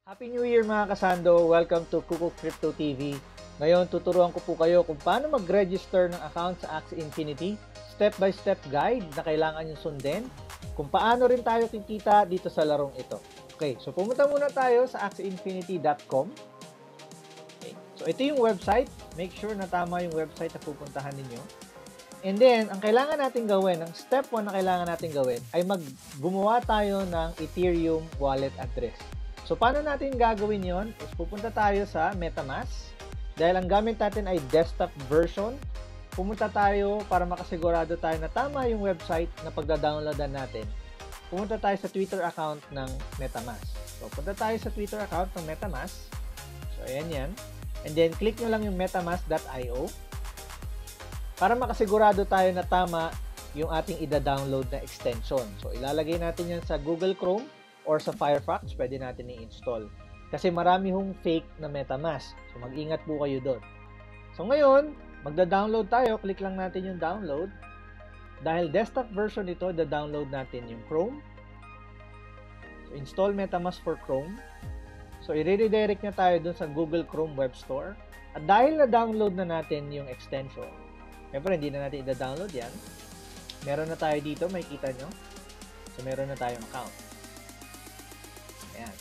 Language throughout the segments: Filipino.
Happy New Year mga kasando! Welcome to Kookoo Crypto TV. Ngayon, tuturuan ko po kayo kung paano mag-register ng account sa Axie Infinity. Step-by-step guide na kailangan nyo sundin. Kung paano rin tayo kikita dito sa larong ito. Okay, so pumunta muna tayo sa axieinfinity.com. Okay, so ito yung website. Make sure na tama yung website na pupuntahan ninyo. And then, ang kailangan natin gawin, ang step 1 na kailangan natin gawin, ay gumawa tayo ng Ethereum wallet address. So, paano natin gagawin yon? Is pupunta tayo sa Metamask. Dahil ang gamit natin ay desktop version, pumunta tayo para makasigurado tayo na tama yung website na pagda-downloadan natin. Pumunta tayo sa Twitter account ng Metamask. So, punta tayo sa Twitter account ng Metamask. So, ayan yan. And then, click nyo lang yung metamask.io para makasigurado tayo na tama yung ating ida-download na extension. So, ilalagay natin yan sa Google Chrome or sa Firefox, pwede natin i-install. Kasi marami hong fake na Metamask. So, mag-ingat po kayo doon. So, ngayon, magda-download tayo. Click lang natin yung download. Dahil desktop version ito, da-download natin yung Chrome. So, install Metamask for Chrome. So, i-redirect na tayo doon sa Google Chrome Web Store. At dahil na-download na natin yung extension, siyempre, hindi na natin i-download yan. Meron na tayo dito, makikita nyo. So, meron na tayong account. Ayan.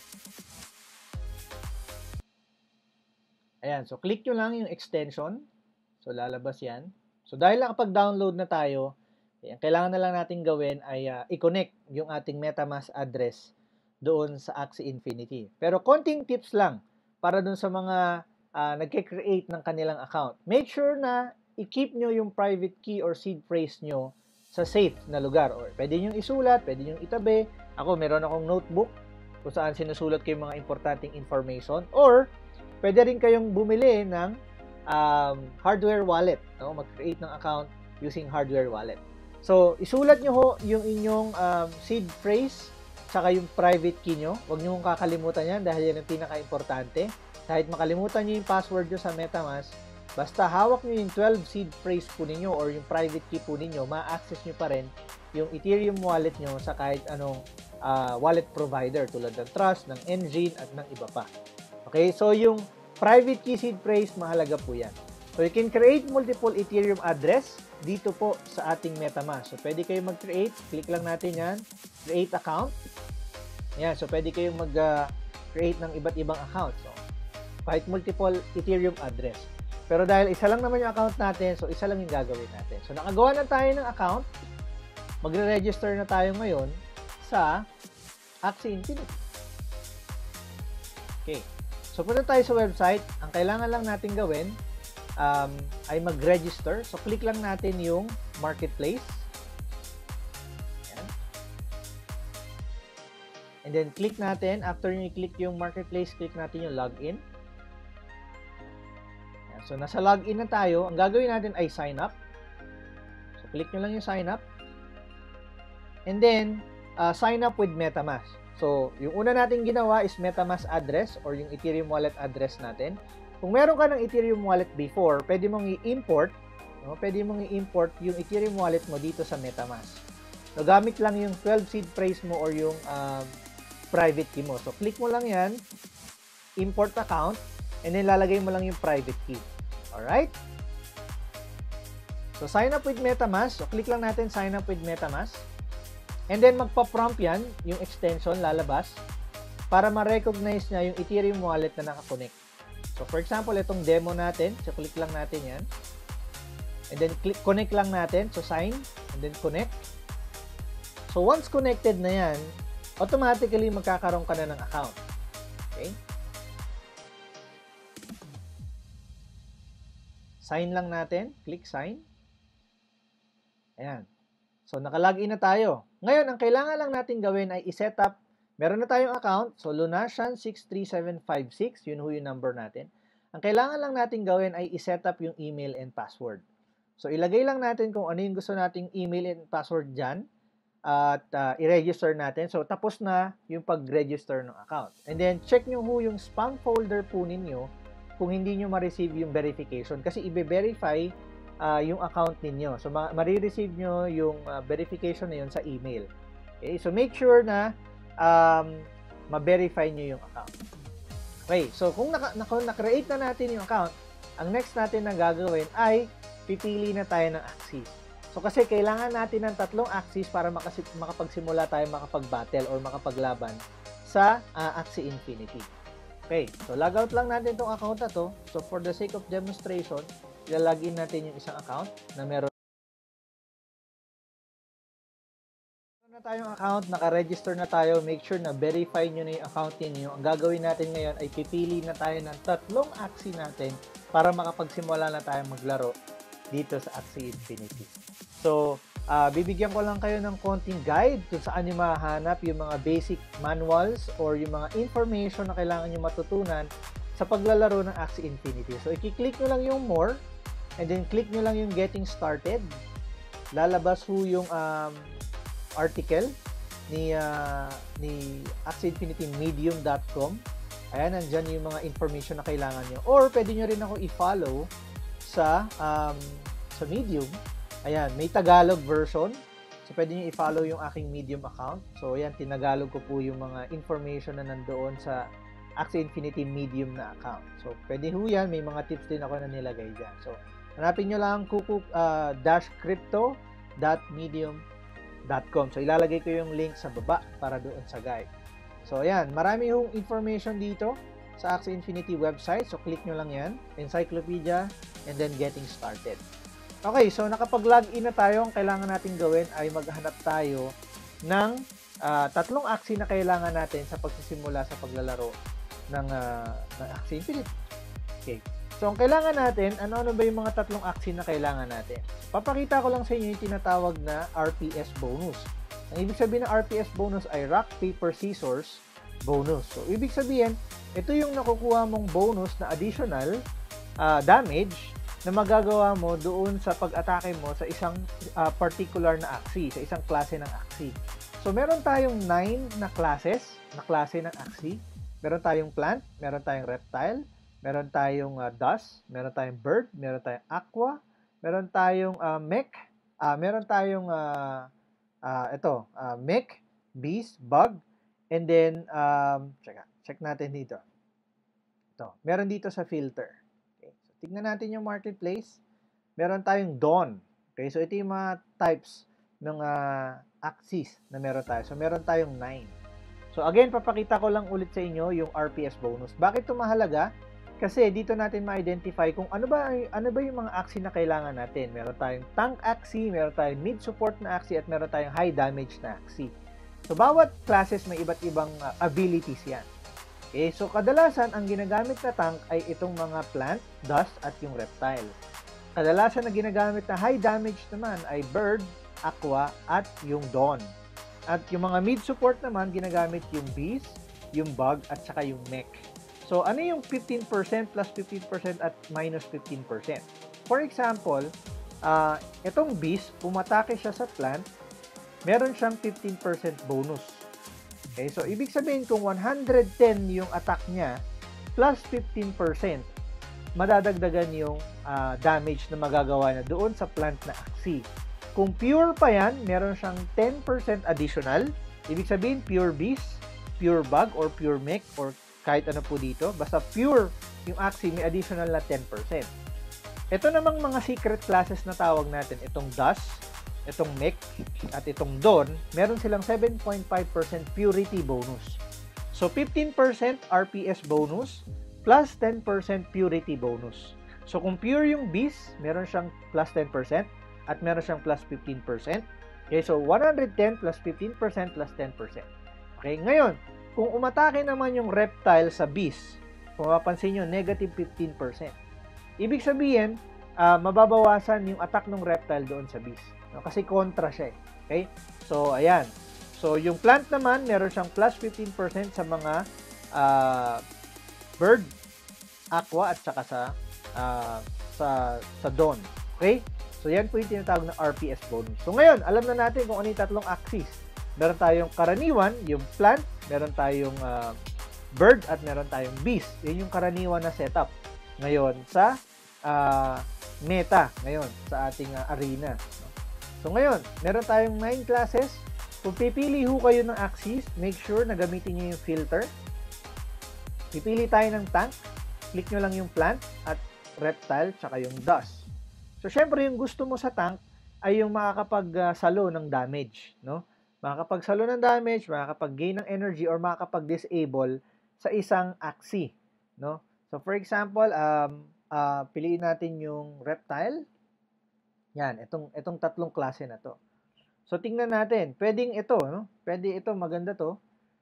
Ayan. So, click nyo lang yung extension. So, lalabas yan. So, dahil nakapag-download na tayo, ang kailangan na lang natin gawin ay i-connect yung ating Metamask address doon sa Axie Infinity. Pero, konting tips lang para doon sa mga nagke-create ng kanilang account. Make sure na i-keep nyo yung private key or seed phrase nyo sa safe na lugar. Or pwede nyo isulat, pwede nyo itabi. Ako, meron akong notebook kung saan sinusulat ko yung mga importanteng information. Or, pwede rin kayong bumili ng hardware wallet. No? Mag-create ng account using hardware wallet. So, isulat nyo ho yung inyong seed phrase saka yung private key nyo. Huwag nyo kakalimutan yan dahil yan ang pinaka-importante. Kahit makalimutan nyo yung password nyo sa Metamask, basta hawak nyo yung 12 seed phrase po ninyo or yung private key po ninyo, ma-access nyo pa rin yung Ethereum wallet nyo sa kahit anong wallet provider tulad ng Trust, ng Engine, at ng iba pa. Okay, so yung private key seed phrase, mahalaga po yan. So you can create multiple Ethereum address dito po sa ating Metamask. So pwede kayong mag-create, click lang natin yan, create account. Yan, so pwede kayong mag-create ng iba't ibang account. So, kahit multiple Ethereum address. Pero dahil isa lang naman yung account natin, so isa lang yung gagawin natin. So nakagawa na tayo ng account, magre-register na tayo ngayon sa Axie Infinity. Okay. So, punta tayo sa website. Ang kailangan lang natin gawin ay mag-register. So, click lang natin yung marketplace. Ayan. And then, click natin. After nyo i-click yung marketplace, click natin yung login. Ayan. So, nasa login na tayo. Ang gagawin natin ay sign up. So, click nyo lang yung sign up. And then, sign up with Metamask. So, yung una natin ginawa is Metamask address or yung Ethereum wallet address natin. Kung meron ka ng Ethereum wallet before, pwede mong i-import, no? Pwede mong i-import yung Ethereum wallet mo dito sa Metamask. So, gamit lang yung 12 seed phrase mo or yung private key mo. So, click mo lang yan, import account, and then lalagay mo lang yung private key. Alright? So, sign up with Metamask. So, click lang natin sign up with Metamask. And then, magpa-prompt yan, yung extension, lalabas, para ma-recognize niya yung Ethereum wallet na nakakonect. So, for example, itong demo natin, so click lang natin yan. And then, connect lang natin. So, sign, and then connect. So, once connected na yan, automatically magkakaroon ka na ng account. Okay? Sign lang natin. Click sign. Ayan. So, nakalogin na tayo. Ngayon, ang kailangan lang natin gawin ay i-set up. Meron na tayong account. So, Lunasian63756. Yun ho yung number natin. Ang kailangan lang natin gawin ay i-set up yung email and password. So, ilagay lang natin kung ano yung gusto nating email and password dyan. At i-register natin. So, tapos na yung pag-register ng account. And then, check nyo ho yung spam folder po ninyo kung hindi nyo ma-receive yung verification. Kasi i-verify yung account ninyo. So, marireceive nyo yung verification na yun sa email. Okay? So, make sure na ma-verify nyo yung account. Okay, so kung na-create na natin yung account, ang next natin na gagawin ay pipili na tayo ng Axies. So kasi kailangan natin ng 3 Axies para makapagsimula tayo makapag-battle or makapaglaban sa Axie Infinity. Okay, so logout lang natin itong account na to. So for the sake of demonstration, ilalagin natin yung isang account na meron na tayong account, naka-register na tayo. Make sure na verify nyo na yung account niyo. Ang gagawin natin ngayon ay pipili na tayo ng 3 Axie natin para makapagsimula na tayo maglaro dito sa Axie Infinity. So, bibigyan ko lang kayo ng konting guide kung saan nyo mahanap yung mga basic manuals or yung mga information na kailangan nyo matutunan sa paglalaro ng Axie Infinity. So, i-click nyo lang yung more and then click nyo lang yung getting started. Lalabas ho yung article ni axieinfinitymedium.com. Ayan, nandyan yung mga information na kailangan nyo. Or, pwede nyo rin ako i-follow sa Medium. Ayan, may Tagalog version. So, pwede nyo i-follow yung aking Medium account. So, ayan, tinagalog ko po yung mga information na nandoon sa Axie Infinity Medium na account. So, pwede ho yan. May mga tips din ako na nilagay dyan. So, hanapin nyo lang kookoo-crypto.medium.com. So, ilalagay ko yung link sa baba para doon sa guide. So, ayan, marami hong information dito sa Axie Infinity website. So, click nyo lang yan, encyclopedia, and then getting started. Okay, so nakapag-login na tayo. Ang kailangan natin gawin ay maghanap tayo ng 3 Axie na kailangan natin sa pagsisimula sa paglalaro ng Axie Infinity. Okay. So, ang kailangan natin, ano ba yung mga 3 Axie na kailangan natin? Papakita ko lang sa inyo yung tinatawag na RPS bonus. Ang ibig sabihin ng RPS bonus ay Rock, Paper, Scissors bonus. So, ibig sabihin, ito yung nakukuha mong bonus na additional damage na magagawa mo doon sa pag-atake mo sa isang particular na Axie, sa isang klase ng Axie. So, meron tayong 9 na klase ng Axie. Meron tayong plant, meron tayong reptile, meron tayong dust, meron tayong bird, meron tayong aqua, meron tayong mech, meron tayong mech, beast, bug, and then check natin dito. Ito, meron dito sa filter. Okay. So, tignan natin yung marketplace. Meron tayong dawn. Okay, so ito yung mga types ng Axies na meron tayo. So, meron tayong 9. So, again, papakita ko lang ulit sa inyo yung RPS bonus. Bakit ito mahalaga? Kasi dito natin ma-identify kung ano ba yung mga Axie na kailangan natin. Meron tayong tank Axie, meron tayong mid-support na Axie, at meron tayong high damage na Axie. So, bawat classes may iba't ibang abilities yan. Okay, so kadalasan ang ginagamit na tank ay itong mga plant, dust, at yung reptile. Kadalasan na ginagamit na high damage naman ay bird, aqua, at yung dawn. At yung mga mid-support naman, ginagamit yung beast, yung bug, at saka yung mech. So, ano yung 15%, plus 15%, at minus 15%? For example, itong beast, pumatake siya sa plant, meron siyang 15% bonus. Okay, so ibig sabihin kung 110 yung attack niya, plus 15%, madadagdagan yung damage na magagawa na doon sa plant na Axie. Kung pure pa yan, meron siyang 10% additional. Ibig sabihin, pure beast, pure bug, or pure mech, or kahit ano po dito. Basta pure yung Axie, may additional na 10%. Ito namang mga secret classes na tawag natin, itong dust, itong mech, at itong dawn, meron silang 7.5% purity bonus. So, 15% RPS bonus, plus 10% purity bonus. So, kung pure yung beast, meron siyang plus 10%, at meron siyang plus 15%. Okay, so 110 plus 15% plus 10%. Okay, ngayon, kung umatake naman yung reptile sa beast, kung mapapansin nyo, negative 15%. Ibig sabihin, mababawasan yung attack ng reptile doon sa beast. No? Kasi kontra siya. Okay? So, ayan. So, yung plant naman, meron siyang plus 15% sa mga bird, aqua, at saka sa dawn. Okay? So, yan po yung tinatawag na RPS bonus. So, ngayon, alam na natin kung ano yung 3 Axies. Meron tayong karaniwan, yung plant, meron tayong bird, at meron tayong beast. Yan yung karaniwan na setup. Ngayon, sa meta, ngayon, sa ating arena. So, ngayon, meron tayong 9 classes, Kung pipili ho kayo ng Axies, make sure na gamitin nyo yung filter. Pipili tayo ng tank, click nyo lang yung plant at reptile, tsaka yung dust. So, syempre, yung gusto mo sa tank ay yung makakapagsalo ng damage, no? Makakapagsalo ng damage, makakapag-gain ng energy, or makakapag-disable sa isang Axie, no? So, for example, piliin natin yung reptile. Yan, itong tatlong klase na to. So, tingnan natin. Pwedeng ito, no? Pwede ito, maganda to.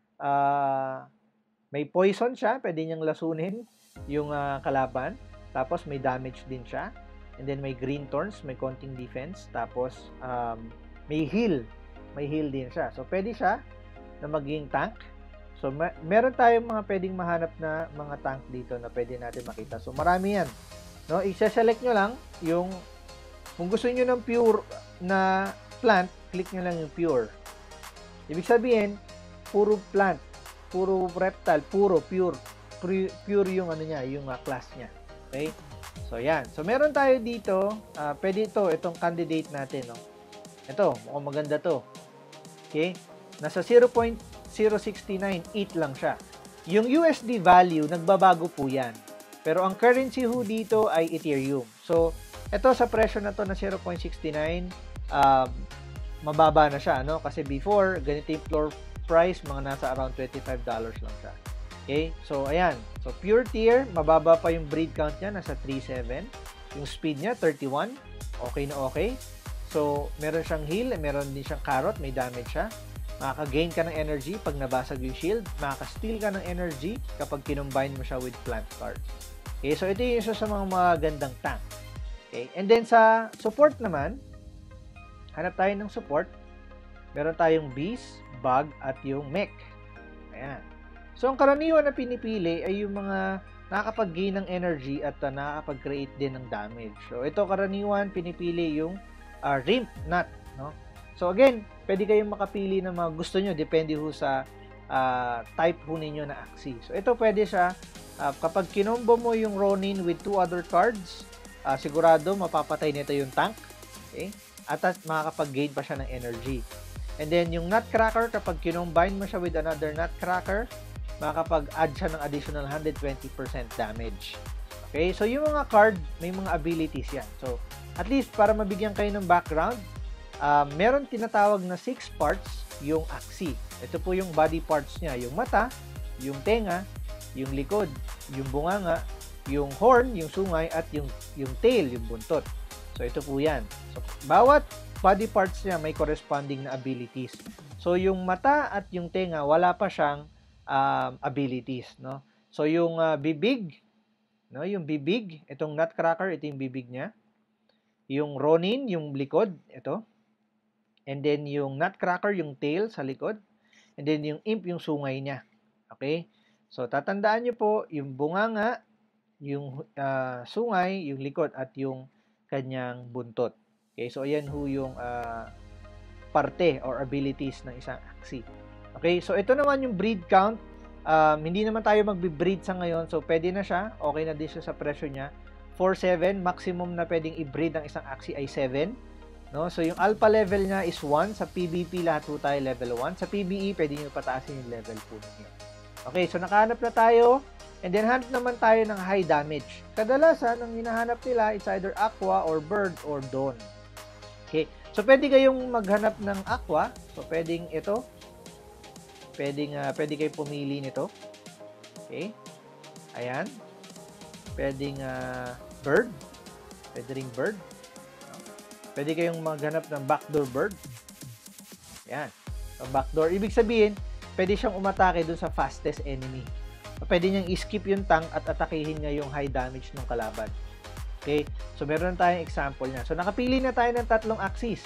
May poison siya, pwede niyang lasunin yung kalaban. Tapos, may damage din siya. And then, may green thorns, may konting defense. Tapos, may heal. May heal din siya. So, pwede siya na maging tank. So, meron tayong mga pwedeng mahanap na mga tank dito na pwede natin makita. So, marami yan. No? I-select nyo lang yung, kung gusto nyo ng pure na plant, click nyo lang yung pure. Ibig sabihin, puro plant, puro reptile, pure yung ano niya, yung class niya. Okay? So, yan. So, meron tayo dito, pwede itong candidate natin, no? Ito, mukhang maganda to. Okay? Nasa 0.069 ETH lang siya. Yung USD value, nagbabago po yan. Pero ang currency ho dito ay Ethereum. So, ito sa presyo na to na 0.69, mababa na siya, no? Kasi before, ganito yung floor price, mga nasa around $25 lang siya. Okay? So, ayan. So, pure tier, mababa pa yung breed count niya, nasa 3.7. Yung speed niya, 31. Okay na okay. So, meron siyang heal, meron din siyang carrot, may damage siya. Makaka-gain ka ng energy pag nabasag yung shield. Makaka-steal ka ng energy kapag kinumbine mo siya with plant cards. Okay? So, ito yung isa sa mga magandang tank. Okay? And then, sa support naman, hanap tayo ng support. Meron tayong beast, bug, at yung mech. Ayan. So, ang karaniwan na pinipili ay yung mga nakakapag-gain ng energy at nakakapag-create din ng damage. So, ito karaniwan pinipili yung rimp nut, no? So, again, pwede kayong makapili ng mga gusto nyo. Depende ho sa type ho ninyo na Axie. So, ito pwede siya, kapag kinombo mo yung Ronin with 2 other cards, sigurado mapapatay nito yung tank. Okay? At makakapag-gain pa siya ng energy. And then, yung Nutcracker, kapag kinombine mo siya with another Nutcracker, makakapag-add siya ng additional 120% damage. Okay? So, yung mga card, may mga abilities yan. So, at least, para mabigyan kayo ng background, meron tinatawag na 6 parts yung Axie. Ito po yung body parts niya. Yung mata, yung tenga, yung likod, yung bunganga, yung horn, yung sungay, at yung tail, yung buntot. So, ito po yan. So, bawat body parts niya may corresponding na abilities. So, yung mata at yung tenga, wala pa siyang abilities, no? So, yung bibig, no? Yung bibig, itong Nutcracker, ito yung bibig niya. Yung Ronin, yung likod, ito. And then, yung Nutcracker, yung tail sa likod. And then, yung Imp, yung sungay niya. Okay? So, tatandaan nyo po, yung bunganga, yung sungay, yung likod, at yung kanyang buntot. Okay? So, ayan ho yung parte or abilities ng isang Axie. Okay? So, ito naman yung breed count. Hindi naman tayo magbe-breed sa ngayon. So, pwede na siya. Okay na din siya sa presyo niya. 4.7. Maximum na pwedeng i-breed ng isang Axie ay 7. No? So, yung alpha level niya is 1. Sa PvP, lahat po tayo level 1. Sa PvE, pwede nyo pataasin yung level po ninyo. Okay, so nakahanap na tayo. And then, hanap naman tayo ng high damage. Kadalasan, ang hinahanap nila is either aqua or bird or dawn. Okay, so pwede kayong maghanap ng aqua. So, pwedeng ito. Pwede kayo pumili nito. Okay, ayan. Pwedeng bird. Pwede ring bird. Pwede kayong maghanap ng backdoor bird. Ayan. So, backdoor. Ibig sabihin, pwede siyang umatake dun sa fastest enemy. Pwede niyang i-skip yung tank at atakihin niya yung high damage ng kalaban. Okay? So, meron tayong example niya. So, nakapili na tayo ng tatlong Axies.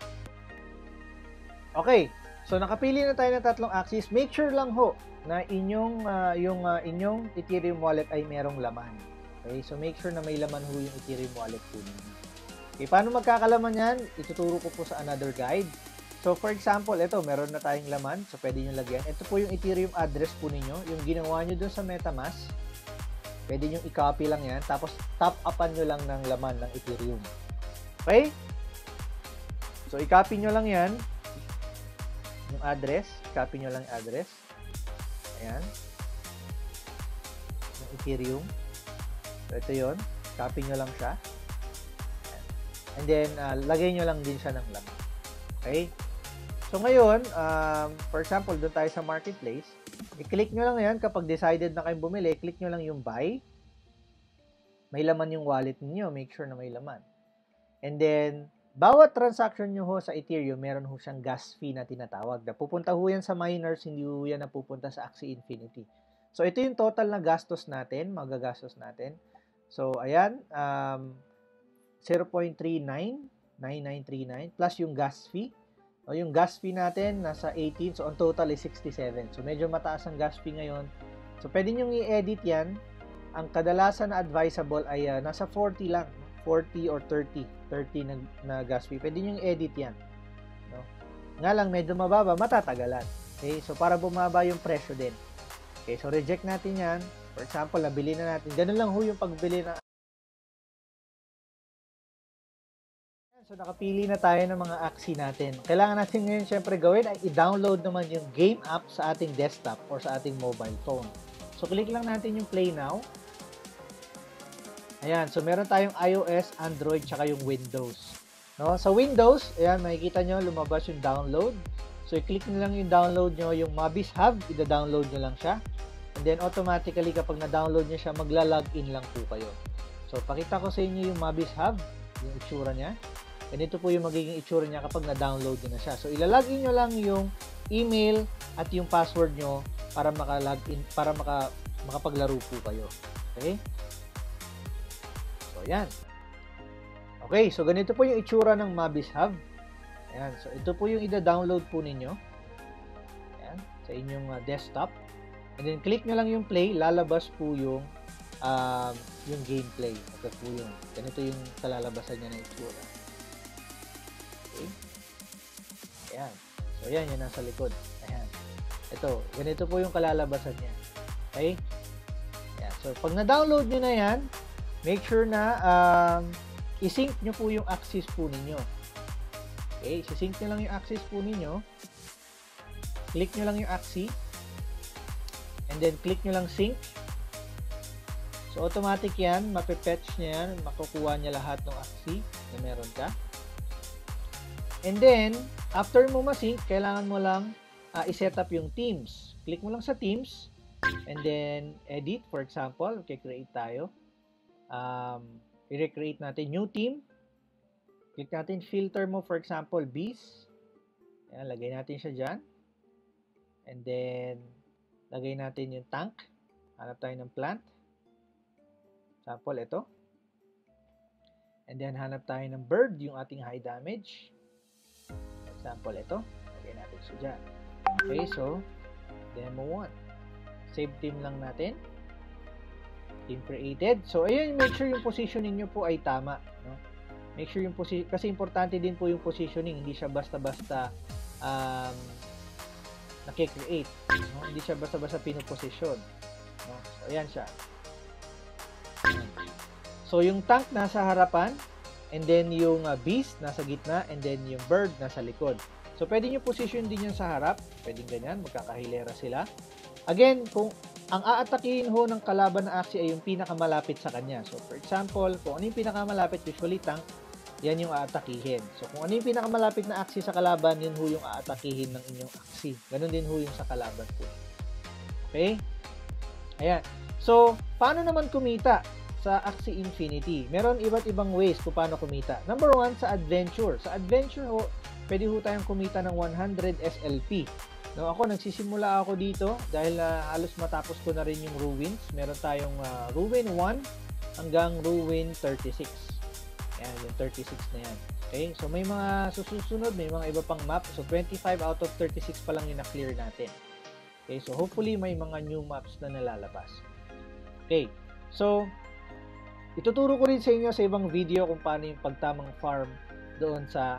Okay. So, nakapili na tayo ng tatlong Axies. Make sure lang ho na inyong Ethereum wallet ay merong laman. Okay? So, make sure na may laman ho yung Ethereum wallet po ninyo. Okay, paano magkakalaman yan? Ituturo ko po sa another guide. So, for example, ito, meron na tayong laman. So, pwede nyo lagyan. Ito po yung Ethereum address po ninyo. Yung ginawa nyo dun sa Metamask. Pwede nyo i-copy lang yan. Tapos, top-upan nyo lang ng laman ng Ethereum. Okay? So, i-copy nyo lang yan. yung address, copy nyo lang yung address. Ayan. Yung Ethereum. So, ito yun. Copy nyo lang siya. Ayan. And then, lagay nyo lang din siya ng laman. Okay? So, ngayon, for example, doon tayo sa marketplace. I-click nyo lang yan. Kapag decided na kayong bumili, click nyo lang yung buy. May laman yung wallet niyo. Make sure na may laman. And then, bawat transaction nyo ho sa Ethereum, meron ho siyang gas fee na tinatawag. Pupunta ho yan sa miners, hindi ho yan napupunta sa Axie Infinity. So, ito yung total na gastos natin, magagastos natin. So, ayan, 0.399939 plus yung gas fee. O, yung gas fee natin, nasa 18. So, on total is 67. So, medyo mataas ang gas fee ngayon. So, pwede nyo i-edit yan. Ang kadalasan na advisable ay nasa 40 lang. 40 or 30 na gas fee. Pwede nyo i-edit yan. No? Nga lang, medyo mababa, matatagalan. Okay? So, para bumaba yung presyo din. Okay? So, reject natin yan. For example, nabili na natin. Ganun lang ho yung pagbili na. So, nakapili na tayo ng mga Axie natin. Kailangan natin ngayon syempre gawin ay i-download naman yung game app sa ating desktop or sa ating mobile phone. So, click lang natin yung Play Now. Ayan, so meron tayong iOS, Android, tsaka yung Windows. No? Sa Windows, ayan, makikita nyo, lumabas yung download. So, i-click nyo lang yung download nyo, yung Mobis Hub, i-download nyo lang siya. And then, automatically, kapag na-download nyo siya, magla-login lang po kayo. So, pakita ko sa inyo yung Mobis Hub, yung itsura niya. And ito po yung magiging itsura niya kapag na-download nyo na siya. So, ilalagin nyo lang yung email at yung password nyo para maka-login, para makapaglaro po kayo. Okay? Ayan. Okay, so ganito po yung itsura ng Mobis Hub. Ayan, so ito po yung ida-download po ninyo. Ayan, sa inyong desktop. And then click nyo lang yung play, lalabas po yung gameplay. Ito po yung, ganito yung kalalabasan niya ng itsura. Okay. Ayan. So ayan, yun nasa likod. Ayan. Ito, ganito po yung kalalabasan niya. Okay? Ayan, so pag na-download nyo na yan, make sure na i-sync nyo po yung Axies po ninyo. Okay, i-sync nyo lang yung Axies po ninyo. Click nyo lang yung Axie. And then click nyo lang sync. So automatic yan, mapipatch niya yan, makukuha niya lahat ng Axie na meron ka. And then, after mo ma-sync, kailangan mo lang i-set up yung teams. Click mo lang sa teams. And then, edit, for example. Okay, create tayo. I-recreate natin new team. Click natin filter mo, for example, bees. Ayan, lagay natin siya dyan. And then, lagay natin yung tank. Hanap tayo ng plant. Example, ito. And then, hanap tayo ng bird, yung ating high damage. Example, ito. Lagay natin siya dyan. Okay, so, demo 1. Save team lang natin. Team created. So, ayun, make sure yung positioning nyo po ay tama. No? Make sure yung position, kasi importante din po yung positioning. Hindi siya basta-basta nakikreate. No? Hindi siya basta-basta pinuposisyon. No? So, ayan siya. So, yung tank nasa harapan, and then yung beast nasa gitna, and then yung bird nasa likod. So, pwede nyo position din yan sa harap. Pwedeng ganyan, magkakahilera sila. Again, kung ang aatakihin ho ng kalaban na Axie ay yung pinakamalapit sa kanya. So, for example, kung ano yung pinakamalapit, usually tank, yan yung aatakihin. So, kung ano yung pinakamalapit na Axie sa kalaban, yun ho yung aatakihin ng inyong Axie. Ganun din ho yung sa kalaban po. Okay? Ayan. So, paano naman kumita sa Axie Infinity? Meron iba't ibang ways kung paano kumita. Number 1, sa adventure. Sa adventure ho, pwede ho tayong kumita ng 100 SLP. No, ako, nagsisimula ako dito dahil halos matapos ko na rin yung Ruins. Meron tayong Ruin 1 hanggang Ruin 36. Ayan, yung 36 na yan. Okay, so may mga susunod, may mga iba pang map. So, 25 out of 36 pa lang yung na-clear natin. Okay, so hopefully may mga new maps na nalalabas. Okay, so, ituturo ko rin sa inyo sa ibang video kung paano yung pagtamang farm doon sa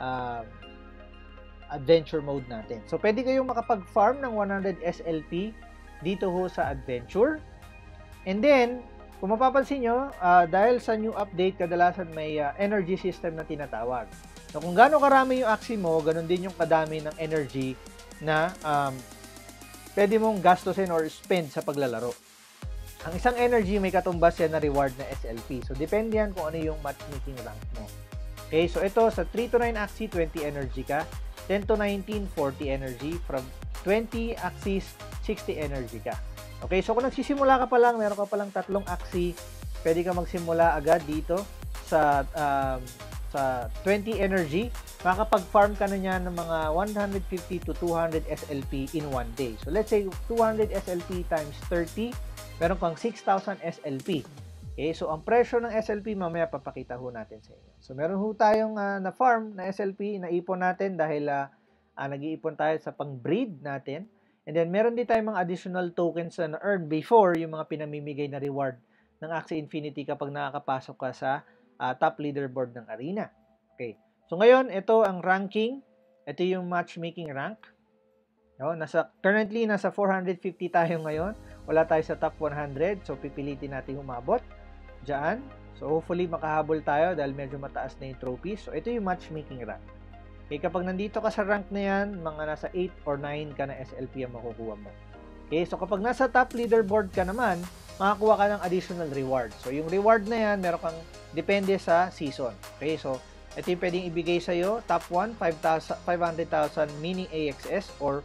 adventure mode natin. So, pwede kayong makapag-farm ng 100 SLP dito ho sa adventure. And then, kung mapapansin nyo, dahil sa new update, kadalasan may energy system na tinatawag. So, kung gaano karami yung Axie mo, ganun din yung kadami ng energy na pwede mong gastusin or spend sa paglalaro. Ang isang energy may katumbas yan na reward na SLP. So, depende yan kung ano yung matchmaking rank mo. Okay, so ito sa 3 to 9 Axie, 20 energy ka. 10 to 19, 40 energy. From 20 Axies, 60 energy ka. Okay, so kung nagsisimula ka pa lang, meron ka pa lang 3 Axie, pwede ka magsimula agad dito sa 20 energy. Makakapag-farm ka na niyan ng mga 150 to 200 SLP in one day. So, let's say 200 SLP times 30, meron kang 6,000 SLP. Okay, so ang presyo ng SLP mamaya papakita ho natin sa inyo. So meron ho tayong na-farm na SLP, naipon natin dahil nag-iipon tayo sa pang-breed natin. And then meron din tayong mga additional tokens na na-earn before yung mga pinamimigay na reward ng Axie Infinity kapag nakakapasok ka sa top leaderboard ng arena. Okay, so ngayon ito ang ranking. Ito yung matchmaking rank. No, currently nasa 450 tayo ngayon. Wala tayo sa top 100, so pipilitin natin umabot dyan. So hopefully makahabol tayo dahil medyo mataas na yung trophies. So ito yung matchmaking rank. Okay, kapag nandito ka sa rank na yan, mga nasa 8 or 9 ka na SLP ang makukuha mo. Okay, so kapag nasa top leaderboard ka naman, makakuha ka ng additional reward. So yung reward na yan, meron kang depende sa season. Okay, so ito yung pwedeng ibigay sa'yo. Top 1, 500,000 mini AXS or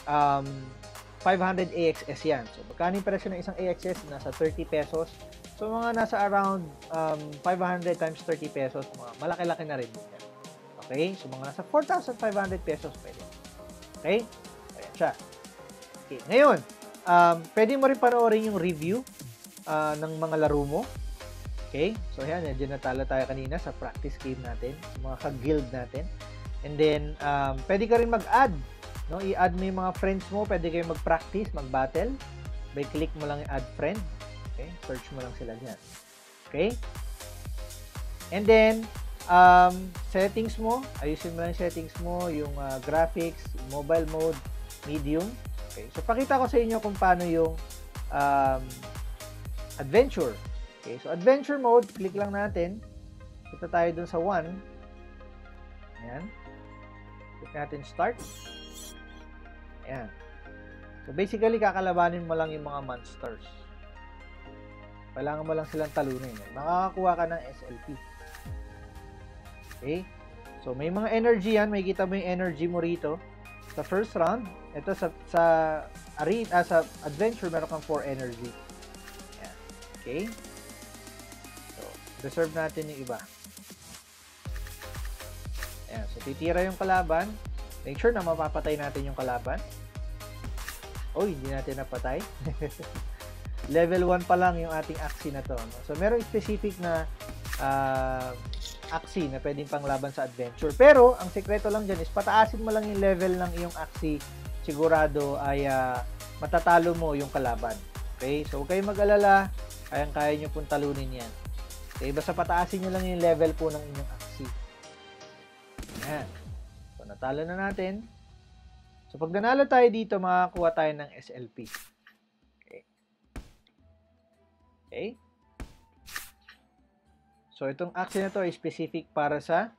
500 AXS yan. So, magkano yung presyo ng isang AXS? Nasa 30 pesos. So, mga nasa around 500 times 30 pesos. Mga malaki-laki na rin. Okay? So, mga nasa 4,500 pesos pwede. Okay? Ayan siya. Okay. Ngayon, pwede mo rin panoorin yung review ng mga laro mo. Okay? So, ayan. Medyo natalo tayo kanina sa practice game natin. Sa mga ka-guild natin. And then, pwede ka rin mag-add. No, i-add mo yung mga friends mo, pwede kayo mag-practice, mag-battle. By click mo lang yung add friend. Okay? Search mo lang sila dyan. Okay? And then, settings mo, ayusin mo lang yung settings mo, yung graphics, mobile mode, medium. Okay? So, pakita ko sa inyo kung paano yung adventure. Okay? So, adventure mode, click lang natin. Punta tayo dun sa 1. Ayan. Click natin start. Ayan. So, basically, kakalabanin mo lang yung mga monsters. Kailangan mo lang silang talunin. Makakakuha ka ng SLP. Okay? So, may mga energy yan. May kita mo yung energy mo rito. Sa first round, ito sa arena, sa adventure, meron kang 4 energy. Ayan. Okay? So, reserve natin yung iba. Ayan. So, titira yung kalaban. Make sure na mapapatay natin yung kalaban. Oh, hindi natin napatay. Level 1 pa lang yung ating Axie na to. No? So, merong specific na Axie na pwedeng panglaban sa adventure. Pero, ang sekreto lang dyan is pataasin mo lang yung level ng iyong Axie. Sigurado ay matatalo mo yung kalaban. Okay? So, huwag kayong mag-alala. Kayang-kaya nyo pong talunin yan. Okay? Basta pataasin nyo lang yung level po ng inyong Axie. Yan. So, natalo na natin. So, pag nanalo tayo dito, makakakuha tayo ng SLP. Okay. Okay. So, itong Axie na to ay specific para sa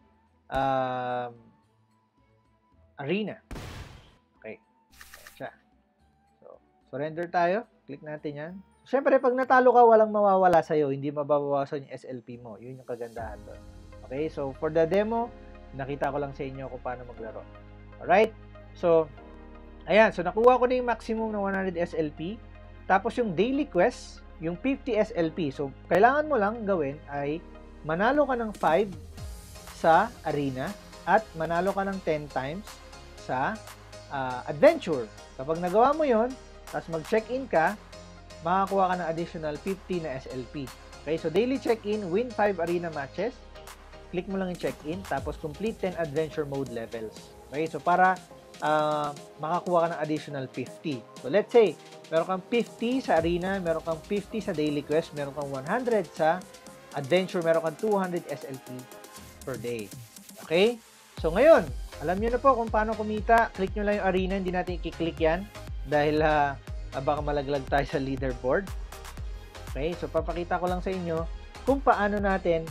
arena. Okay. Ayan siya. So, surrender tayo. Click natin yan. So, syempre, pag natalo ka, walang mawawala sa'yo. Hindi mababawasan yung SLP mo. Yun yung kagandahan doon. Okay. So, for the demo, nakita ko lang sa inyo kung paano maglaro. Alright. So, ayan. So, nakuha ko na yung maximum na 100 SLP. Tapos, yung daily quest, yung 50 SLP. So, kailangan mo lang gawin ay manalo ka ng 5 sa arena at manalo ka ng 10 times sa adventure. Kapag nagawa mo yon, tapos mag-check-in ka, makakuha ka ng additional 50 na SLP. Okay? So, daily check-in, win 5 arena matches. Click mo lang yung check-in, tapos complete 10 adventure mode levels. Okay? So, para makakuha ka ng additional 50. So, let's say, meron kang 50 sa arena, meron kang 50 sa daily quest, meron kang 100 sa adventure, meron kang 200 SLP per day. Okay? So, ngayon, alam nyo na po kung paano kumita. Click nyo lang yung arena, hindi natin i-click yan dahil baka malaglag tayo sa leaderboard. Okay? So, papakita ko lang sa inyo kung paano natin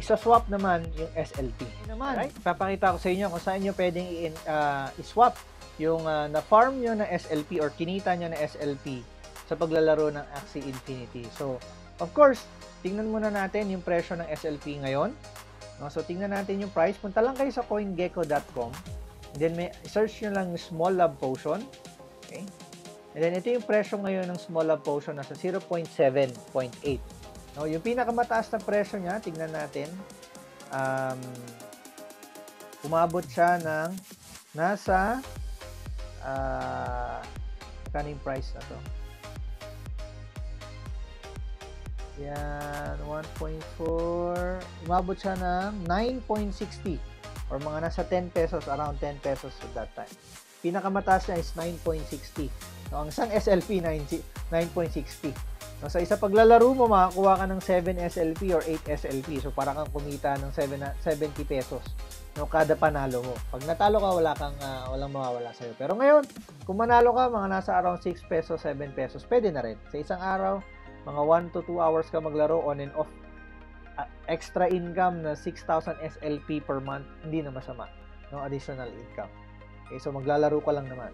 isa-swap naman yung SLP. Naman, right? Papakita ko sa inyo kung saan nyo pwedeng i-swap yung na-farm nyo na SLP or kinita nyo na SLP sa paglalaro ng Axie Infinity. So, of course, tingnan muna natin yung presyo ng SLP ngayon. No? So, tingnan natin yung price. Punta lang kayo sa coingecko.com. Then, search nyo lang yung Small Love Potion. Okay? And then, ito yung presyo ngayon ng Small Love Potion. Nasa 0.7.8. No? Yung pinakamataas na presyo niya, tingnan natin. Umabot siya ng nasa kaning price na to. Yan, 1.4. Umabot siya ng 9.60 or mga nasa 10 pesos, around 10 pesos at that time. Pinakamataas niya is 9.60. No, ang isang SLP, 9.60. No, sa isa paglalaro mo, makakuha ka ng 7 SLP or 8 SLP. So, para kang kumita ng 70 pesos. No, kada panalo mo. Pag natalo ka, walang mawawala sa'yo. Pero ngayon, kung manalo ka, mga nasa around 6 pesos, 7 pesos, pwede na rin. Sa isang araw, mga 1 to 2 hours ka maglaro on and off. Extra income na 6,000 SLP per month, hindi na masama. No, additional income. Okay, so maglalaro ka lang naman.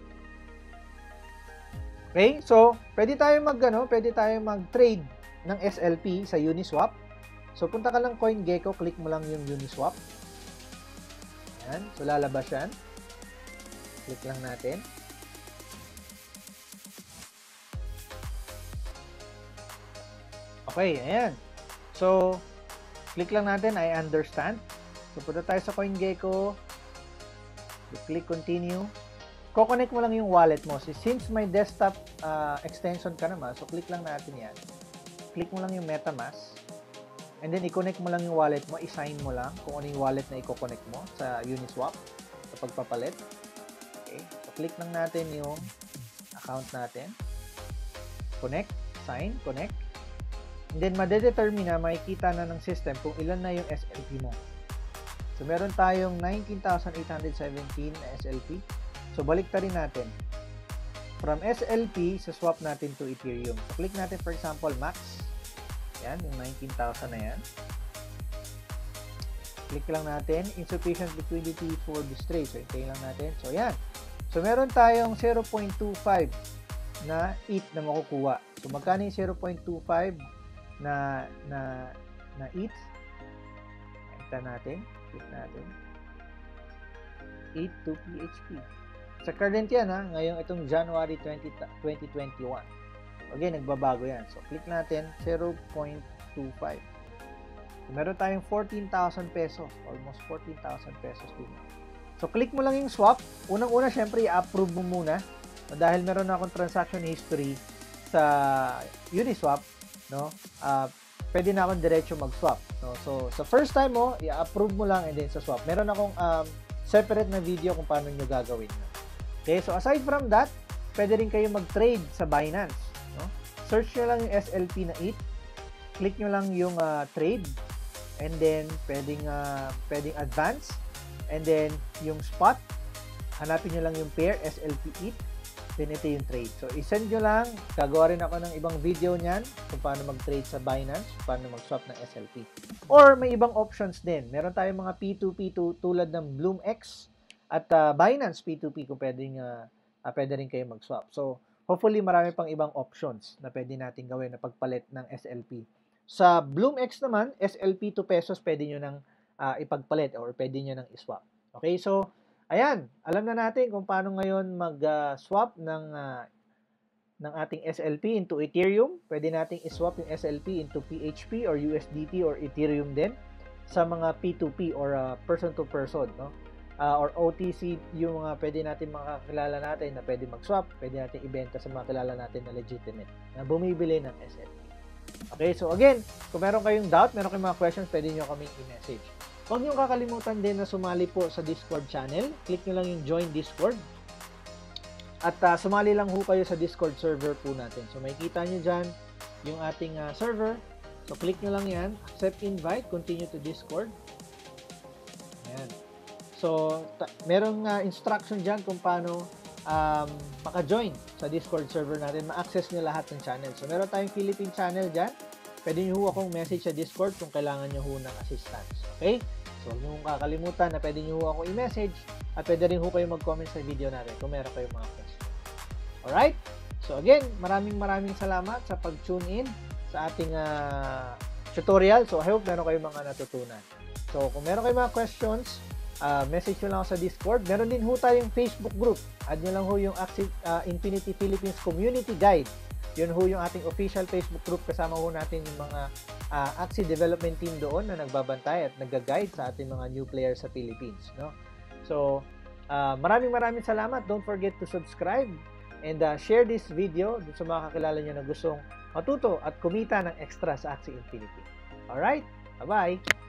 Okay, so pwede tayo mag-trade ng SLP sa Uniswap. So punta ka lang CoinGecko, click mo lang yung Uniswap. Ayan, so lalabas yan. Click lang natin. Okay, ayan. So, click lang natin, I understand. So, punta tayo sa CoinGecko. Click continue. Ko-connect mo lang yung wallet mo. Since may desktop extension ka naman, so click lang natin yan. Click mo lang yung Metamask. And then, i-connect mo lang yung wallet mo. I-sign mo lang kung ano yung wallet na i-connect mo sa Uniswap sa pagpapalit. Okay. So, click lang natin yung account natin. Connect. Sign. Connect. And then, madedetermine na, makikita na ng system kung ilan na yung SLP mo. So, meron tayong 19,817 na SLP. So, balik rin natin. From SLP, sa swap natin to Ethereum. So, click natin, for example, max. Yan, yung 19,000 na yan. Click lang natin, insufficient liquidity for this trade. So, hintayin lang natin. So, yan. So, meron tayong 0.25 na ETH na makukuha. So, magkano yung 0.25 na ETH? Kita natin. Click natin. ETH to PHP. Sa current yan ha, ngayong itong January 2021. Okay, nagbabago yan. So, click natin 0.25. So, meron tayong 14,000 pesos. Almost 14,000 pesos din. So, click mo lang yung swap. Unang-una, syempre, i-approve mo muna. Dahil meron na akong transaction history sa Uniswap, no? Pwede na akong diretso mag-swap. No? So, sa first time mo, i-approve mo lang and then sa swap. Meron akong separate na video kung paano nyo gagawin. Okay, so aside from that, pwede rin kayo mag-trade sa Binance. No? Search nyo lang yung SLP na ETH. Click nyo lang yung trade. And then, pwedeng advance. And then, yung spot. Hanapin nyo lang yung pair, SLP ETH. Then, ito yung trade. So, isend nyo lang. Gagawa rin ako ng ibang video niyan kung paano mag-trade sa Binance, kung paano mag-swap ng SLP. Or, may ibang options din. Meron tayong mga P2P tulad ng BloomX at Binance P2P kung pwede rin kayo mag-swap. So, hopefully, marami pang ibang options na pwede natin gawin na pagpalit ng SLP. Sa BloomX naman, SLP to pesos pwede nyo nang ipagpalit or pwede nyo nang iswap. Okay, so, ayan, alam na natin kung paano ngayon mag-swap ng ating SLP into Ethereum. Pwede nating iswap yung SLP into PHP or USDT or Ethereum din sa mga P2P or person-to-person, no? Or OTC, yung mga pwede natin makakilala natin na pwede mag-swap, pwede natin ibenta sa mga kilala natin na legitimate, na bumibili ng SLP. Okay, so again, kung meron kayong doubt, meron kayong mga questions, pwede nyo kaming i-message. Huwag nyo kakalimutan din na sumali po sa Discord channel. Click nyo lang yung Join Discord. At sumali lang ho kayo sa Discord server po natin. So makikita nyo dyan yung ating server. So click nyo lang yan. Accept invite. Continue to Discord. Ayan. So merong instruction dyan kung paano maka-join sa Discord server natin. Ma-access nyo lahat ng channel. So meron tayong Philippine channel dyan. Pwede nyo ho akong message sa Discord kung kailangan nyo ho ng assistance. Okay? So, huwag niyo kakalimutan na pwede niyo ako i-message at pwede rin kayong mag-comment sa video natin kung meron kayong mga questions. Alright? So, again, maraming salamat sa pag-tune in sa ating tutorial. So, I hope meron kayong mga natutunan. So, kung meron kayong mga questions, message nyo lang ako sa Discord. Meron din ho tayong Facebook group. Add nyo lang ho yung Axie Infinity Philippines Community Guide. Yun ho yung ating official Facebook group. Kasama ho natin yung mga Axie development team doon na nagbabantay at nag-guide sa ating mga new players sa Philippines. No? So, maraming salamat. Don't forget to subscribe and share this video dun sa mga kakilala nyo na gustong matuto at kumita ng extra sa Axie Infinity. Alright? Bye-bye!